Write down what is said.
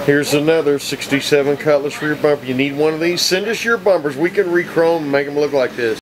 Here's another 67 Cutlass rear bumper. You need one of these? Send us your bumpers. We can re-chrome and make them look like this.